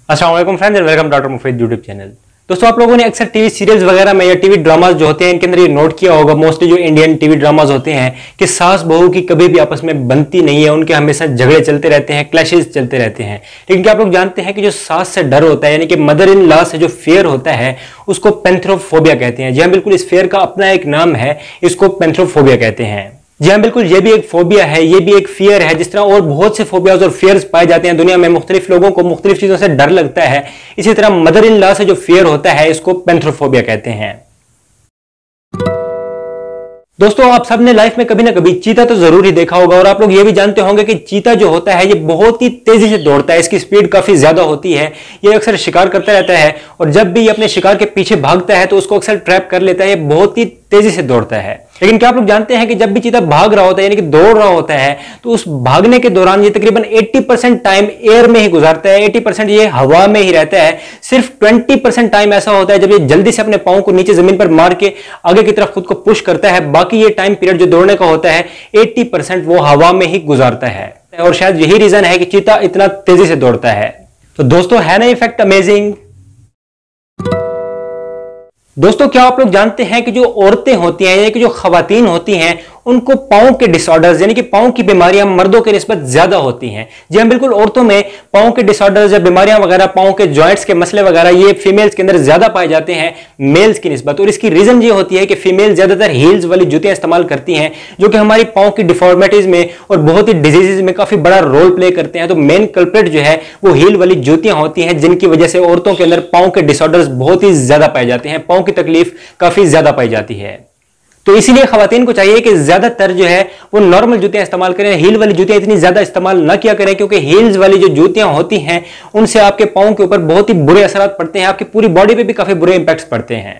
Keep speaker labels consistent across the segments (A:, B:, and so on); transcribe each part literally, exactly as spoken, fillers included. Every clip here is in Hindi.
A: अस्सलाम वालेकुम friends and welcome doctor Mufeed YouTube channel. दोस्तों, आप लोगों ने अक्सर टीवी सीरियल्स वगैरह में या टीवी ड्रामास जो होते हैं इनके अंदर ये नोट किया होगा, मोस्टली जो इंडियन टीवी ड्रामास होते हैं कि सास बहू की कभी भी आपस में बनती नहीं है, उनके हमेशा झगड़े चलते रहते हैं, क्लैशेस चलते रहते हैं। लेकिन क्या आप लोग जानते हैं कि जो सास से डर होता है यानी कि मदर इन लॉ से जो फियर होता है उसको पैंथेरोफोबिया कहते हैं। जी हाँ, बिल्कुल, इस फियर का अपना एक नाम है, इसको पैंथेरोफोबिया कहते हैं। जी हाँ, बिल्कुल, ये भी एक फोबिया है, ये भी एक फियर है। जिस तरह और बहुत से फोबियाज और फियर्स पाए जाते हैं दुनिया में, मुख्तलिफ लोगों को मुख्तलिफ चीजों से डर लगता है, इसी तरह मदर इन लॉ से जो फियर होता है इसको पैंथेरोफोबिया कहते हैं। दोस्तों, आप सबने लाइफ में कभी ना कभी चीता तो जरूर ही देखा होगा और आप लोग ये भी जानते होंगे कि चीता जो होता है ये बहुत ही तेजी से दौड़ता है, इसकी स्पीड काफी ज्यादा होती है। ये अक्सर शिकार करता रहता है और जब भी ये अपने शिकार के पीछे भागता है तो उसको अक्सर ट्रैप कर लेता है। ये बहुत ही तेजी से दौड़ता है। लेकिन क्या आप लोग जानते हैं कि जब भी चीता भाग रहा होता है यानी कि दौड़ रहा होता है तो उस भागने के दौरान ये तकरीबन अस्सी परसेंट टाइम एयर में ही गुजारता है, अस्सी परसेंट ये हवा में ही रहता है। सिर्फ बीस परसेंट टाइम ऐसा होता है जब ये जल्दी से अपने पांव को नीचे जमीन पर मार के आगे की तरफ खुद को पुश करता है। बाकी ये टाइम पीरियड जो दौड़ने का होता है अस्सी परसेंट वो हवा में ही गुजारता है और शायद यही रीजन है कि चीता इतना तेजी से दौड़ता है। तो दोस्तों, है ना ये फैक्ट अमेजिंग? दोस्तों, क्या आप लोग जानते हैं कि जो औरतें होती हैं यानी कि जो खवातीन होती हैं उनको पांव के डिसऑर्डर्स यानी कि पांव की बीमारियां मर्दों के निस्बत ज्यादा होती हैं। जी हां, बिल्कुल, औरतों में पांव के डिसऑर्डर्स या बीमारियां वगैरह, पांव के जॉइंट्स के मसले वगैरह ये फीमेल्स के अंदर ज्यादा पाए जाते हैं मेल्स की निस्बत। और इसकी रीजन ये होती है कि फीमेल ज्यादातर हील्स वाली जूतियां इस्तेमाल करती हैं जो कि हमारी पांव की डिफॉर्मिटीज में और बहुत ही डिजीजेज में काफी बड़ा रोल प्ले करते हैं। तो मेन कल्प्रिट जो है वो हील वाली जूतियां होती हैं जिनकी वजह से औरतों के अंदर पांव के डिसऑर्डर्स बहुत ही ज्यादा पाए जाते हैं, पांव की तकलीफ काफी ज्यादा पाई जाती है। तो इसीलिए खवातीन को चाहिए कि ज्यादातर जो है वो नॉर्मल जूतियां इस्तेमाल करें, हील वाली जूतियां इतनी ज्यादा इस्तेमाल ना किया करें, क्योंकि हील्स वाली जो जूतियां होती हैं उनसे आपके पांव के ऊपर बहुत ही बुरे असरात पड़ते हैं, आपकी पूरी बॉडी पे भी काफी बुरे इंपैक्ट्स पड़ते हैं।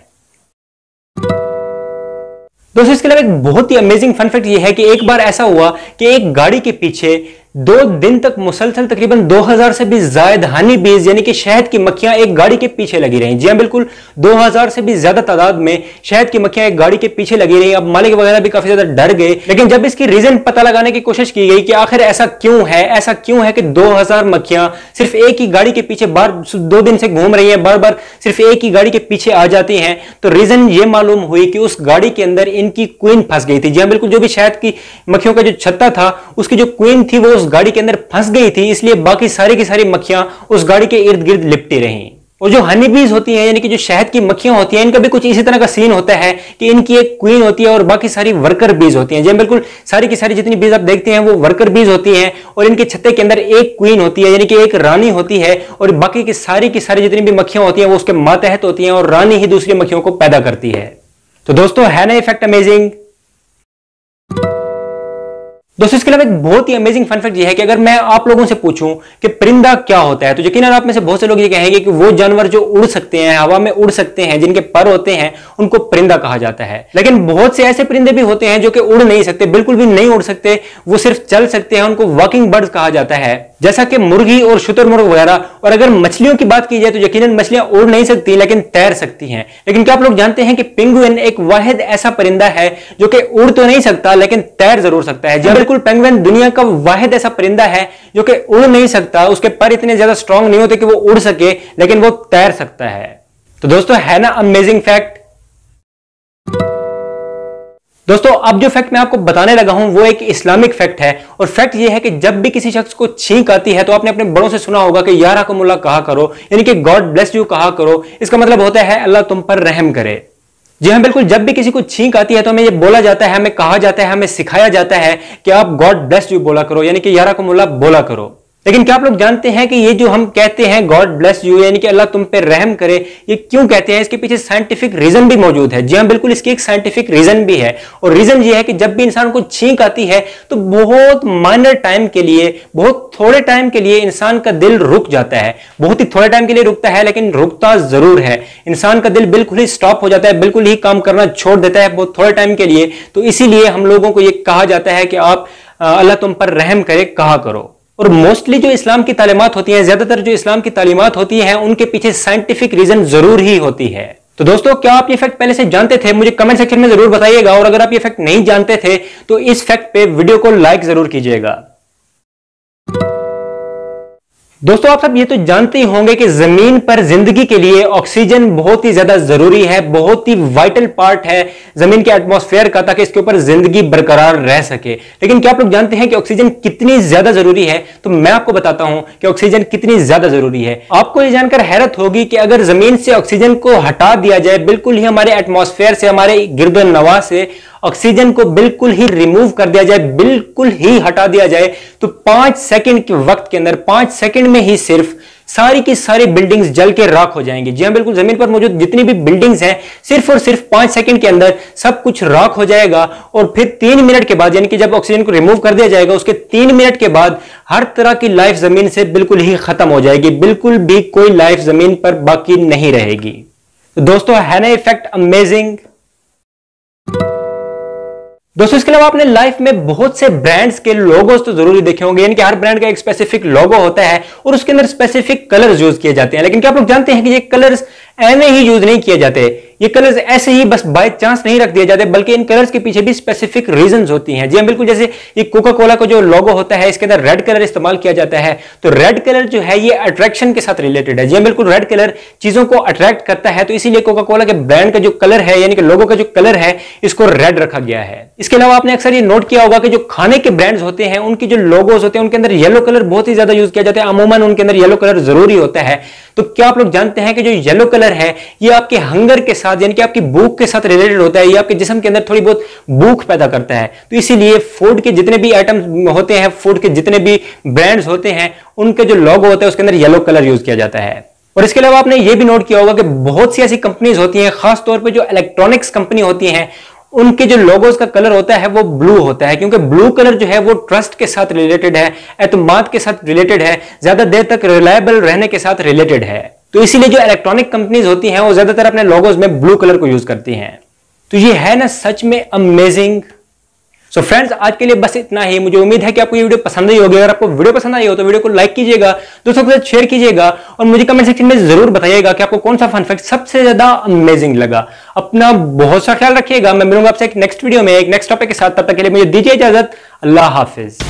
A: दोस्तों, इसके अलावा एक बहुत ही अमेजिंग फन फैक्ट ये है कि एक बार ऐसा हुआ कि एक गाड़ी के पीछे दो दिन तक मुसलसल तकरीबन दो हज़ार से भी ज्यादा हनी बीज यानी कि शहद की मक्खियां एक गाड़ी के पीछे लगी रही। जी हां, बिल्कुल, दो हज़ार से भी ज्यादा तादाद में शहद की मक्खियां एक गाड़ी के पीछे लगी रही। अब मालिक वगैरह भी काफी ज्यादा डर गए, लेकिन जब इसकी रीजन पता लगाने की कोशिश की गई कि आखिर ऐसा क्यों है, ऐसा क्यों है कि दो हज़ार मक्खियां सिर्फ एक ही गाड़ी के पीछे बार दो दिन से घूम रही है, बार बार सिर्फ एक ही गाड़ी के पीछे आ जाती हैं, तो रीजन ये मालूम हुई कि उस गाड़ी के अंदर इनकी क्वीन फंस गई थी। जी हां, बिल्कुल, जो भी शहद की मक्खियों का जो छत्ता था उसकी जो क्वीन थी वो उस गाड़ी के अंदर फंस गई थी, इसलिए बाकी सारी की सारी मक्खियां उस गाड़ी के इर्द गिर्द लिपटी रहीं। और जो हनी बीज होती हैं यानी कि जो शहद की मक्खियां होती हैं इनका भी कुछ इसी तरह का सीन होता है कि इनकी एक क्वीन होती है और बाकी सारी वर्कर बीज होती हैं। जी बिल्कुल, सारी की सारी जितनी बीज आप देखते हैं वो वर्कर बीज होती हैं और इनके छत्ते के अंदर एक क्वीन होती है यानी कि एक रानी होती है और बाकी की सारी की सारी जितनी भी मक्खियां होती हैं वो उसके मातहत होती हैं और रानी ही दूसरी मक्खियों को पैदा करती है। तो दोस्तों, है ना इफेक्ट अमेजिंग? दोस्तों, इसके अलावा एक बहुत ही अमेजिंग फन फैक्ट ये है कि अगर मैं आप लोगों से पूछूं कि परिंदा क्या होता है तो यकीनन आप में से बहुत से लोग ये कहेंगे कि वो जानवर जो उड़ सकते हैं, हवा में उड़ सकते हैं, जिनके पर होते हैं, उनको परिंदा कहा जाता है। लेकिन बहुत से ऐसे परिंदे भी होते हैं जो कि उड़ नहीं सकते, बिल्कुल भी नहीं उड़ सकते, वो सिर्फ चल सकते हैं, उनको वॉकिंग बर्ड्स कहा जाता है, जैसा कि मुर्गी और शुतुरमुर्ग वगैरह। और अगर मछलियों की बात की जाए तो यकीनन मछलियां उड़ नहीं सकती लेकिन तैर सकती हैं। लेकिन क्या आप लोग जानते हैं कि पेंगुइन एक वाहिद ऐसा परिंदा है जो कि उड़ तो नहीं सकता लेकिन तैर जरूर सकता है। जी बिल्कुल, पेंगुइन दुनिया का वाहिद ऐसा परिंदा है जो कि उड़ नहीं सकता, उसके पर इतने ज्यादा स्ट्रांग नहीं होते कि वो उड़ सके, लेकिन वो तैर सकता है। तो दोस्तों, है ना अमेजिंग फैक्ट? दोस्तों, अब जो फैक्ट मैं आपको बताने लगा हूं वो एक इस्लामिक फैक्ट है और फैक्ट ये है कि जब भी किसी शख्स को छींक आती है तो आपने अपने बड़ों से सुना होगा कि यारहमुल्लाह कहा करो, यानी कि गॉड ब्लेस यू कहा करो। इसका मतलब होता है अल्लाह तुम पर रहम करे। जी हां, बिल्कुल, जब भी किसी को छींक आती है तो हमें ये बोला जाता है, हमें कहा जाता है, हमें सिखाया जाता है कि आप गॉड ब्लेस यू बोला करो, यानी कि यारहमुल्लाह बोला करो। लेकिन क्या आप लोग जानते हैं कि ये जो हम कहते हैं गॉड ब्लेस यू यानी कि अल्लाह तुम पे रहम करे, ये क्यों कहते हैं? इसके पीछे साइंटिफिक रीजन भी मौजूद है। जी हां, बिल्कुल, इसकी एक साइंटिफिक रीजन भी है और रीजन ये है कि जब भी इंसान को छींक आती है तो बहुत माइनर टाइम के लिए, बहुत थोड़े टाइम के लिए इंसान का दिल रुक जाता है। बहुत ही थोड़े टाइम के लिए रुकता है लेकिन रुकता जरूर है। इंसान का दिल बिल्कुल ही स्टॉप हो जाता है, बिल्कुल ही काम करना छोड़ देता है बहुत थोड़े टाइम के लिए। तो इसीलिए हम लोगों को यह कहा जाता है कि आप अल्लाह तुम पर रहम करे कहा करो। और मोस्टली जो इस्लाम की तालीमात होती हैं, ज्यादातर जो इस्लाम की तालीमात होती हैं उनके पीछे साइंटिफिक रीजन जरूर ही होती है। तो दोस्तों, क्या आप ये फैक्ट पहले से जानते थे? मुझे कमेंट सेक्शन में जरूर बताइएगा और अगर आप ये फैक्ट नहीं जानते थे तो इस फैक्ट पे वीडियो को लाइक जरूर कीजिएगा। दोस्तों आप सब ये तो जानते ही होंगे कि जमीन पर जिंदगी के लिए ऑक्सीजन बहुत ही ज्यादा जरूरी है, बहुत ही वाइटल पार्ट है जमीन के एटमॉस्फेयर का, ताकि इसके ऊपर जिंदगी बरकरार रह सके। लेकिन क्या आप लोग जानते हैं कि ऑक्सीजन कितनी ज्यादा जरूरी है? तो मैं आपको बताता हूं कि ऑक्सीजन कितनी ज्यादा जरूरी है। आपको ये जानकर हैरत होगी कि अगर जमीन से ऑक्सीजन को हटा दिया जाए, बिल्कुल ही हमारे एटमॉस्फेयर से, हमारे गिरदो नवा से ऑक्सीजन को बिल्कुल ही रिमूव कर दिया जाए, बिल्कुल ही हटा दिया जाए, तो पांच सेकंड के वक्त के अंदर, पांच सेकंड में ही सिर्फ सारी की सारी बिल्डिंग्स जल के राख हो जाएंगी। जी हां, बिल्कुल जमीन पर मौजूद जितनी भी बिल्डिंग्स हैं, सिर्फ और सिर्फ पांच सेकंड के अंदर सब कुछ राख हो जाएगा। और फिर तीन मिनट के बाद, यानी कि जब ऑक्सीजन को रिमूव कर दिया जाएगा, उसके तीन मिनट के बाद हर तरह की लाइफ जमीन से बिल्कुल ही खत्म हो जाएगी, बिल्कुल भी कोई लाइफ जमीन पर बाकी नहीं रहेगी। तो दोस्तों, है ना इफेक्ट अमेजिंग? दोस्तों इसके अलावा आपने लाइफ में बहुत से ब्रांड्स के लोगोस तो जरूरी देखे होंगे, यानी कि हर ब्रांड का एक स्पेसिफिक लोगो होता है और उसके अंदर स्पेसिफिक कलर्स यूज किए जाते हैं। लेकिन क्या आप लोग जानते हैं कि ये कलर्स ऐसे ही यूज नहीं किए जाते, ये कलर्स ऐसे ही बस बाय चांस नहीं रख दिए जाते, बल्कि इन कलर्स के पीछे भी स्पेसिफिक रीजंस होती हैं। जी हां, बिल्कुल जैसे ये कोका कोला का जो लोगो होता है, इसके अंदर रेड कलर इस्तेमाल किया जाता है, तो रेड कलर जो है ये अट्रैक्शन के साथ रिलेटेड है। जी हां, बिल्कुल रेड कलर चीजों को अट्रैक्ट करता है, तो इसीलिए कोका कोला के ब्रांड का जो कलर है, यानी कि लोगो का जो कलर है, इसको रेड रखा गया है। इसके अलावा आपने अक्सर ये नोट किया होगा कि जो खाने के ब्रांड्स होते हैं, उनकी जो लोगोस होते हैं, उनके अंदर येलो कलर बहुत ही ज्यादा यूज किया जाता है, अमूमन उनके अंदर येलो कलर जरूरी होता है। तो क्या आप लोग जानते हैं कि जो येलो कलर है ये आपके हंगर के साथ, यानी कि आपकी भूख के साथ रिलेटेड होता है, ये आपके जिस्म के अंदर थोड़ी बहुत भूख पैदा करता है। तो इसीलिए फूड के जितने भी आइटम होते हैं, फूड के जितने भी ब्रांड्स होते हैं, उनके जो लोगो होता है उसके अंदर येलो कलर यूज किया जाता है। और इसके अलावा आपने ये भी नोट किया होगा कि बहुत सी ऐसी कंपनीज होती हैं, खासतौर पर जो इलेक्ट्रॉनिक्स कंपनी होती हैं, उनके जो लोगोस का कलर होता है वो ब्लू होता है, क्योंकि ब्लू कलर जो है वो ट्रस्ट के साथ रिलेटेड है, एतमाद के साथ रिलेटेड है, ज्यादा देर तक रिलायबल रहने के साथ रिलेटेड है। तो इसीलिए जो इलेक्ट्रॉनिक कंपनीज होती हैं वो ज्यादातर अपने लोगोस में ब्लू कलर को यूज करती हैं। तो ये है ना सच में अमेजिंग। सो फ्रेंड्स, आज के लिए बस इतना ही। मुझे उम्मीद है कि आपको ये वीडियो पसंद आई होगी। अगर आपको वीडियो पसंद आई हो तो वीडियो को लाइक कीजिएगा, दोस्तों के साथ शेयर कीजिएगा और मुझे कमेंट सेक्शन में जरूर बताइएगा कि आपको कौन सा फन फैक्ट सबसे ज्यादा अमेजिंग लगा। अपना बहुत सा ख्याल रखिएगा। मैं मिलूंगा आपसे एक नेक्स्ट वीडियो में एक नेक्स्ट टॉपिक के साथ। तब तक के लिए मुझे दीजिए इजाजत। अल्लाह हाफिज।